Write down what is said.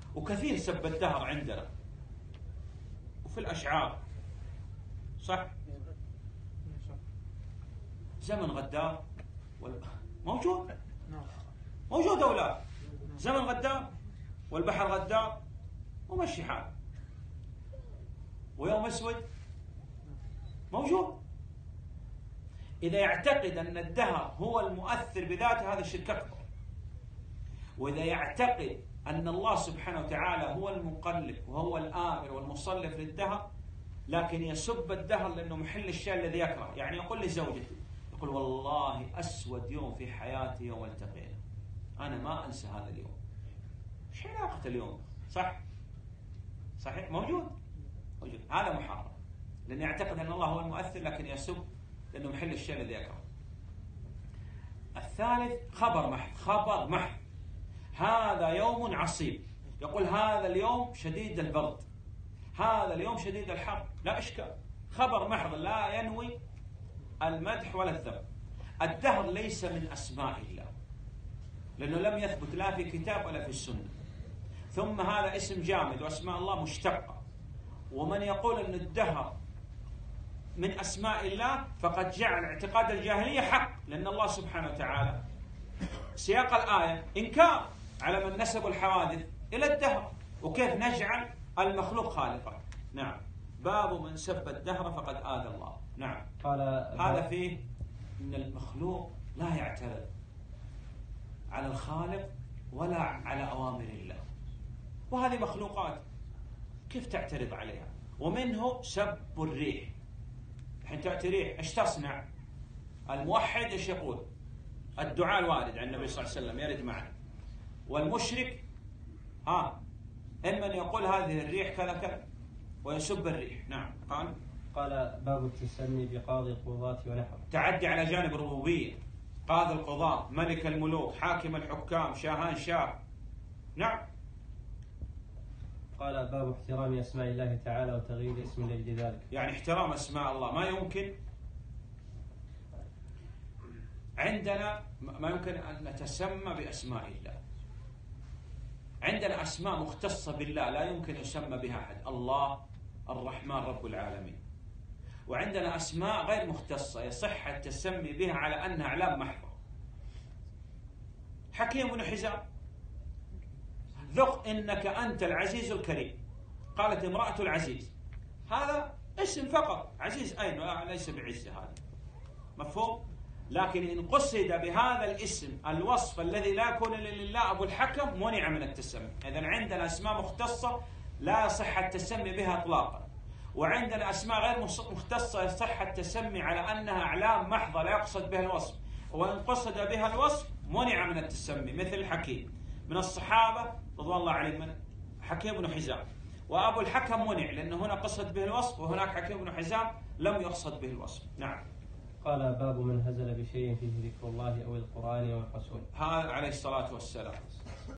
وكثير سب الدهر عندنا وفي الأشعار، صح؟ زمن غدار موجود، موجود أولاد، زمن غدار والبحر غدار ومشي حال، ويوم أسود موجود. إذا يعتقد أن الدهر هو المؤثر بذاته هذا شرك أكبر. وإذا يعتقد أن الله سبحانه وتعالى هو المقلب وهو الآمر والمصلف للدهر، لكن يسب الدهر لأنه محل الشيء الذي يكره. يعني يقول لزوجته، يقول والله أسود يوم في حياتي يوم التقينا، أنا ما أنسى هذا اليوم. إيش علاقة اليوم؟ صح؟ صحيح؟ موجود. هذا محرم، لأنه يعتقد أن الله هو المؤثر لكن يسب لأنه محل الشيء الذي يكره. الثالث خبر محض، هذا يوم عصيب، يقول هذا اليوم شديد البرد، هذا اليوم شديد الحر، لا إشكال، خبر محض لا ينوي المدح ولا الذم. الدهر ليس من أسماء الله، لأنه لم يثبت لا في كتاب ولا في السنة. ثم هذا اسم جامد وأسماء الله مشتقة، ومن يقول أن الدهر من أسماء الله فقد جعل اعتقاد الجاهلية حق، لأن الله سبحانه وتعالى سياق الآية إنكار على من نسبوا الحوادث إلى الدهر، وكيف نجعل المخلوق خالقا. نعم. باب من سب الدهر فقد آذى الله. نعم. هذا فيه أن المخلوق لا يعترض على الخالق ولا على أوامر الله، وهذه مخلوقات كيف تعترض عليها؟ ومنه سب الريح. الحين تأتي ريح ايش تصنع؟ الموحد ايش يقول؟ الدعاء الوارد عن النبي صلى الله عليه وسلم يرد معنا. والمشرك إما أن يقول هذه الريح كذا كذا ويسب الريح. نعم. قال باب التسمي بقاضي القضاة ونحوه. تعدي على جانب الربوبية، قاضي القضاة، ملك الملوك، حاكم الحكام، شاهان شاه. نعم. قال باب احترام أسماء الله تعالى وتغيير اسم لأجل ذلك. يعني احترام أسماء الله، ما يمكن عندنا أن نتسمى بأسماء الله. عندنا أسماء مختصة بالله لا يمكن يسمى بها أحد، الله الرحمن رب العالمين. وعندنا أسماء غير مختصة يصح التسمي بها على أنها أعلام محضة. حكيم بن حزام، ذق إنك أنت العزيز الكريم. قالت امرأة العزيز، هذا اسم فقط، عزيز أين؟ ليس بعزة، هذا مفهوم. لكن إن قصد بهذا الاسم الوصف الذي لا يكون لله أبو الحكم منع من التسمي. إذن عندنا أسماء مختصة لا يصح التسمي بها إطلاقا، وعندنا أسماء غير مختصة يصح التسمي على أنها أعلام محضة لا يقصد بها الوصف، وإن قصد بها الوصف منع من التسمي. مثل الحكيم من الصحابة رضوان الله عليهم من حكيم بن حزام، وأبو الحكم منع لأنه هنا قصد به الوصف وهناك حكيم بن حزام لم يقصد به الوصف. نعم. قال باب من هزل بشيء فيه ذكر الله أو القرآن أو الرسول. هذا عليه الصلاة والسلام